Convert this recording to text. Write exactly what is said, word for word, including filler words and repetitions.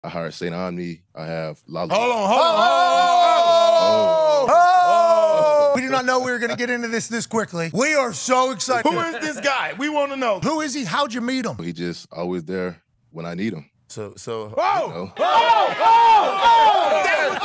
I hired Saint Omni. I have Lala. Hold on, hold on, hold on. Oh! Oh! We did not know we were going to get into this this quickly. We are so excited. Who is this guy? We want to know. Who is he? How'd you meet him? He just always there when I need him. So, so. Whoa! You know? Oh! Oh! Oh!